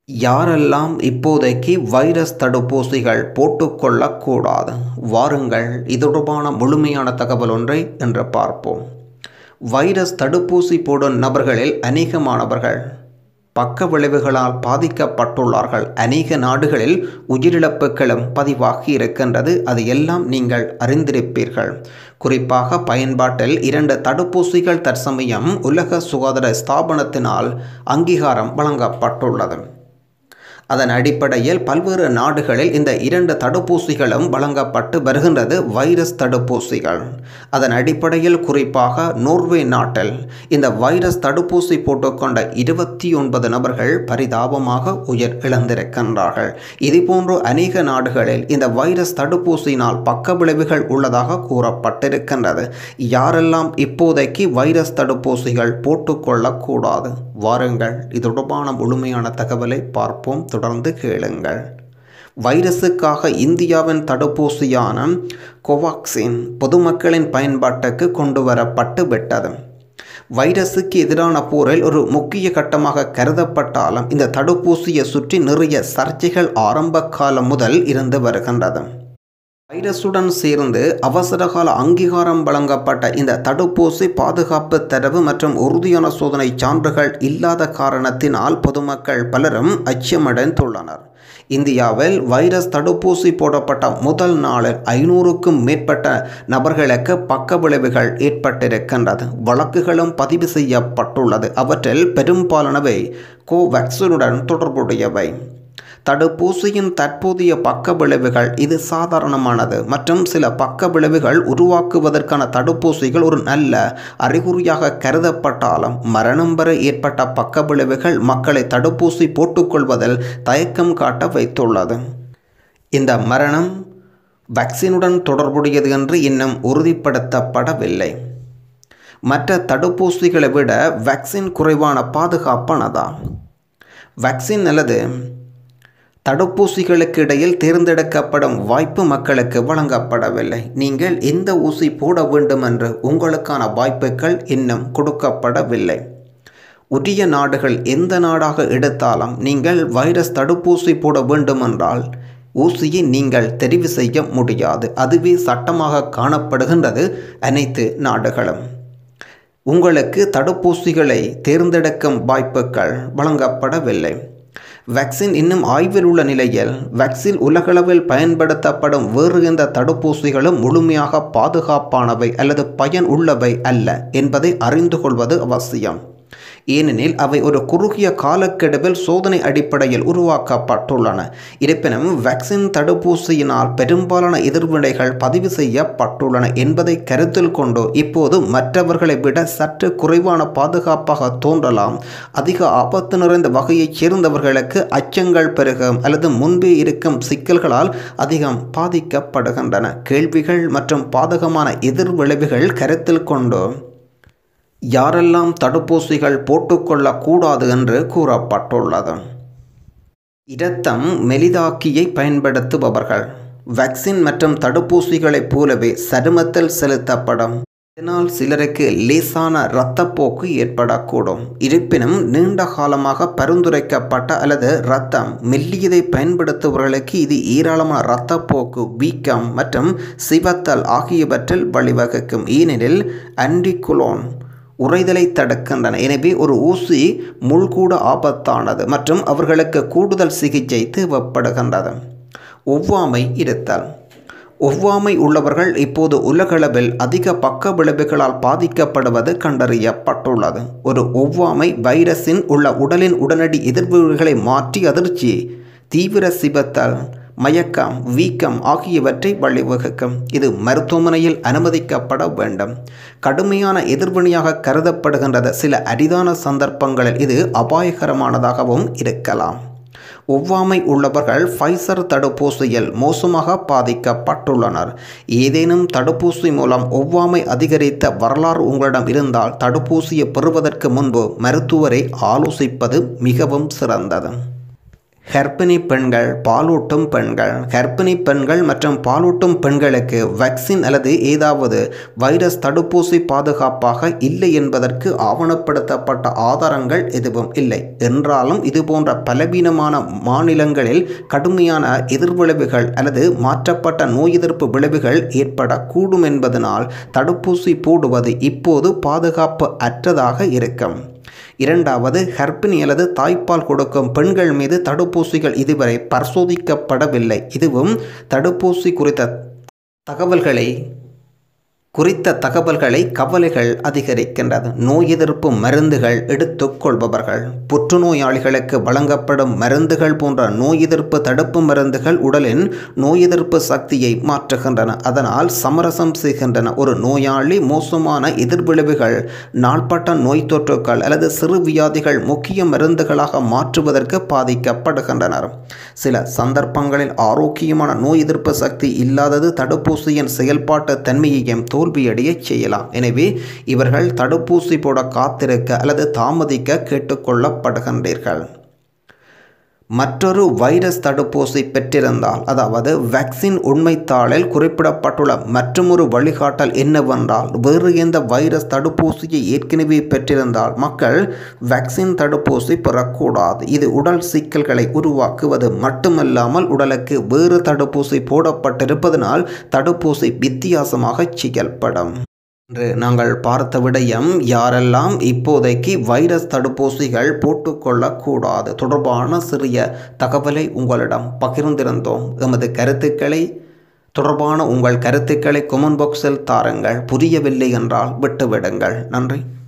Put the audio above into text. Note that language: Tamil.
யாரெல்லாம் இப்போதைக்கு வைரஸ் தடுப்பூசிகள் போட்டுக்கொள்ளக்கூடாது? வாருங்கள், இது தொடர்பான முழுமையான தகவல் ஒன்றை இன்று பார்ப்போம். வைரஸ் தடுப்பூசி போடும் நபர்களில் அநேகமானவர்கள் பக்க விளைவுகளால் பாதிக்கப்பட்டுள்ளார்கள். அநேக நாடுகளில் உயிரிழப்புகளும் பதிவாகி இருக்கின்றது. அது எல்லாம் நீங்கள் அறிந்திருப்பீர்கள். குறிப்பாக பயன்பாட்டில் 2 தடுப்பூசிகள் தற்சமயம் உலக சுகாதார ஸ்தாபனத்தினால் அங்கீகாரம் வழங்கப்பட்டுள்ளது. அதன் அடிப்படையில் பல்வேறு நாடுகளில் இந்த 2 தடுப்பூசிகளும் வழங்கப்பட்டு வருகின்றது, வைரஸ் தடுப்பூசிகள். அதன் அடிப்படையில் குறிப்பாக நோர்வே நாட்டில் இந்த வைரஸ் தடுப்பூசி போட்டுக்கொண்ட 29 நபர்கள் பரிதாபமாக உயிர் இழந்திருக்கின்றார்கள். இதுபோன்று அநேக நாடுகளில் இந்த வைரஸ் தடுப்பூசியினால் பக்க விளைவுகள் உள்ளதாக கூறப்பட்டிருக்கின்றது. யாரெல்லாம் இப்போதைக்கு வைரஸ் தடுப்பூசிகள் போட்டுக்கொள்ளக்கூடாது? வாருங்கள், இது தொடர்பான முழுமையான தகவலை பார்ப்போம். தொடர்ந்து கேளுங்கள். வைரஸுக்காக இந்தியாவின் தடுப்பூசியான கோவாக்சின் பொதுமக்களின் பயன்பாட்டுக்கு கொண்டு வரப்பட்டு விட்டது. வைரஸுக்கு எதிரான போரில் ஒரு முக்கிய கட்டமாக கருதப்பட்டாலும் இந்த தடுப்பூசியை சுற்றி நிறைய சர்ச்சைகள் ஆரம்ப காலம் முதல் இருந்து வருகின்றது. வைரசுடன் சேர்ந்து அவசரகால அங்கீகாரம் வழங்கப்பட்ட இந்த தடுப்பூசி பாதுகாப்பு தரவு மற்றும் உறுதியான சோதனை சான்றுகள் இல்லாத காரணத்தினால் பொதுமக்கள் பலரும் அச்சமடைந்துள்ளனர். இந்தியாவில் வைரஸ் தடுப்பூசி போடப்பட்ட முதல் நாளில் 500க்கும் மேற்பட்ட நபர்களுக்கு பக்க விளைவுகள் ஏற்பட்டிருக்கின்றது. வழக்குகளும் பதிவு செய்யப்பட்டுள்ளது. அவற்றில் பெரும்பாலானவை கோவேக்சினுடன் தொடர்புடையவை. தடுப்பூசியின் தற்போதைய பக்க விளைவுகள் இது சாதாரணமானது மற்றும் சில பக்க விளைவுகள் உருவாக்குவதற்கான தடுப்பூசிகள் ஒரு நல்ல அறிகுறியாக கருதப்பட்டாலும் மரணம் வரை ஏற்பட்ட பக்க விளைவுகள் மக்களை தடுப்பூசி போட்டுக்கொள்வதில் தயக்கம் காட்ட வைத்துள்ளது. இந்த மரணம் வேக்சினுடன் தொடர்புடையது என்று இன்னும் உறுதிப்படுத்தப்படவில்லை. மற்ற தடுப்பூசிகளை விட வேக்சின் குறைவான பாதுகாப்பானதா? வேக்சின் அல்லது தடுப்பூசிகளுக்கு இடையில் தேர்ந்தெடுக்கப்படும் வாய்ப்பு மக்களுக்கு வழங்கப்படவில்லை. நீங்கள் எந்த ஊசி போட வேண்டும் என்று உங்களுக்கான வாய்ப்புகள் இன்னும் கொடுக்கப்படவில்லை. உரிய நாடுகள் எந்த நாடாக எடுத்தாலும் நீங்கள் வைரஸ் தடுப்பூசி போட வேண்டுமென்றால் ஊசியை நீங்கள் தெரிவு செய்ய முடியாது. அதுவே சட்டமாக காணப்படுகின்றது அனைத்து நாடுகளும். உங்களுக்கு தடுப்பூசிகளை தேர்ந்தெடுக்கும் வாய்ப்புகள் வழங்கப்படவில்லை. வேக்சின் இன்னும் ஆய்வில் உள்ள நிலையில் வேக்சின் உலகளவில் பயன்படுத்தப்படும் வேறு எந்த தடுப்பூசிகளும் முழுமையாக பாதுகாப்பானவை அல்லது பயன் உள்ளவை அல்ல என்பதை அறிந்து கொள்வது அவசியம். ஏனெனில் அவை ஒரு குறுகிய காலக்கெடுவில் சோதனை அடிப்படையில் உருவாக்கப்பட்டுள்ளன. இருப்பினும் வேக்சின் தடுப்பூசியினால் பெரும்பாலான எதிர்வினைகள் பதிவு செய்யப்பட்டுள்ளன என்பதை கருத்தில் கொண்டு இப்போது மற்றவர்களை விட சற்று குறைவான பாதுகாப்பாக தோன்றலாம். அதிக ஆபத்து நிறைந்த வகையைச் சேர்ந்தவர்களுக்கு அச்சங்கள் பெருகும் அல்லது முன்பே இருக்கும் சிக்கல்களால் அதிகம் பாதிக்கப்படுகின்றன. கேள்விகள் மற்றும் பாதகமான எதிர்விளைவுகள் கருத்தில் கொண்டு யாரெல்லாம் தடுப்பூசிகள் போட்டுக்கொள்ளக்கூடாது என்று கூறப்பட்டுள்ளது. இரத்தம் மெலிதாக்கியை பயன்படுத்துபவர்கள். வேக்சின் மற்றும் தடுப்பூசிகளைப் போலவே சருமத்தில் செலுத்தப்படும். இதனால் சிலருக்கு லேசான இரத்தப்போக்கு ஏற்படக்கூடும். இருப்பினும் நீண்ட காலமாக பரிந்துரைக்கப்பட்ட அல்லது இரத்தம் மெல்லியதை பயன்படுத்துபவர்களுக்கு இது ஏராளமான இரத்தப்போக்கு, வீக்கம் மற்றும் சிவத்தல் ஆகியவற்றில் வழிவகுக்கும். ஏனெனில் ஆன்டிகுலோன் உறைதலை தடுக்கின்றன. எனவே ஒரு ஊசி முள்கூட ஆபத்தானது மற்றும் அவர்களுக்கு கூடுதல் சிகிச்சை தேவைப்படுகின்றது. ஒவ்வாமை இருத்தல். ஒவ்வாமை உள்ளவர்கள் இப்போது உலகளவில் அதிக பக்க விளைவுகளால் பாதிக்கப்படுவது கண்டறியப்பட்டுள்ளது. ஒரு ஒவ்வாமை வைரஸின் உள்ள உடலின் உடனடி எதிர்வினைகளை மாற்றி அதிர்ச்சி, தீவிர சிவத்தல், மயக்கம், வீக்கம் ஆகியவற்றை வழிவகுக்கும். இது மருத்துவமனையில் அனுமதிக்கப்பட வேண்டும். கடுமையான எதிர்வினையாக கருதப்படுகின்றது. சில அரிதான சந்தர்ப்பங்களில் இது அபாயகரமானதாகவும் இருக்கலாம். ஒவ்வாமை உள்ளவர்கள் ஃபைசர் தடுப்பூசியில் மோசமாக பாதிக்கப்பட்டுள்ளனர். ஏதேனும் தடுப்பூசி மூலம் ஒவ்வாமை அதிகரித்த வரலாறு உங்களிடம் இருந்தால் தடுப்பூசியை பெறுவதற்கு முன்பு மருத்துவரை ஆலோசிப்பது மிகவும் சிறந்தது. கர்ப்பிணி பெண்கள், பாலூட்டும் பெண்கள். கர்ப்பிணி பெண்கள் மற்றும் பாலூட்டும் பெண்களுக்கு வேக்சின் அல்லது ஏதாவது வைரஸ் தடுப்பூசி பாதுகாப்பாக இல்லை என்பதற்கு ஆவணப்படுத்தப்பட்ட ஆதாரங்கள் எதுவும் இல்லை. என்றாலும் இதுபோன்ற பலவீனமான மாநிலங்களில் கடுமையான எதிர்விளைவுகள் அல்லது மாற்றப்பட்ட நோய் எதிர்ப்பு விளைவுகள் ஏற்படக்கூடும் என்பதனால் தடுப்பூசி போடுவது இப்போது பாதுகாப்பு அற்றதாக இருக்கும். இரண்டாவது, கர்ப்பிணி அல்லது தாய்ப்பால் கொடுக்கும் பெண்கள் மீது தடுப்பூசிகள் இதுவரை பரிசோதிக்கப்படவில்லை. இதுவும் தடுப்பூசி குறித்த தகவல்களை கவலைகள் அதிகரிக்கின்றது. நோய் எதிர்ப்பு மருந்துகள் எடுத்துக்கொள்பவர்கள், புற்றுநோயாளிகளுக்கு வழங்கப்படும் மருந்துகள் போன்ற நோய் எதிர்ப்பு தடுப்பு மருந்துகள் உடலின் நோய் எதிர்ப்பு சக்தியை மாற்றுகின்றன, அதனால் சமரசம் செய்கின்றன. ஒரு நோயாளி மோசமான எதிர்விளைவுகள், நாள்பட்ட நோய் தொற்றுக்கள் அல்லது சிறு வியாதிகள் முக்கிய மருந்துகளாக மாற்றுவதற்கு பாதிக்கப்படுகின்றனர். சில சந்தர்ப்பங்களில் ஆரோக்கியமான நோய் எதிர்ப்பு சக்தி இல்லாதது தடுப்பூசியின் செயல்பாட்டு தன்மையையும் தோல்வியடைய செய்யலாம். எனவே இவர்கள் தடுப்பூசி போட காத்திருக்க அல்லது தாமதிக்க கேட்டுக்கொள்ளப்படுகின்றீர்கள். மற்றொரு வைரஸ் தடுப்பூசி பெற்றிருந்தால், அதாவது வேக்சின் உண்மைத்தாளில் குறிப்பிடப்பட்டுள்ள மற்றொரு வழிகாட்டல் என்னவென்றால், வேறு எந்த வைரஸ் தடுப்பூசியை ஏற்கனவே பெற்றிருந்தால் மக்கள் வேக்சின் தடுப்பூசி பெறக்கூடாது. இது உடல் சிக்கல்களை உருவாக்குவது மட்டுமல்லாமல் உடலுக்கு வேறு தடுப்பூசி போடப்பட்டிருப்பதனால் தடுப்பூசி வித்தியாசமாக செயல்படும். இன்று நாங்கள் பார்த்த விடயம், யாரெல்லாம் இப்போதைக்கு வைரஸ் தடுப்பூசிகள் போட்டுக்கொள்ளக்கூடாது தொடர்பான சிறிய தகவலை உங்களிடம் பகிர்ந்திருந்தோம். எமது கருத்துக்களை தொடர்பான உங்கள் கருத்துக்களை கமெண்ட் பாக்ஸில் தாருங்கள். புரியவில்லை என்றால் விட்டுவிடுங்கள். நன்றி.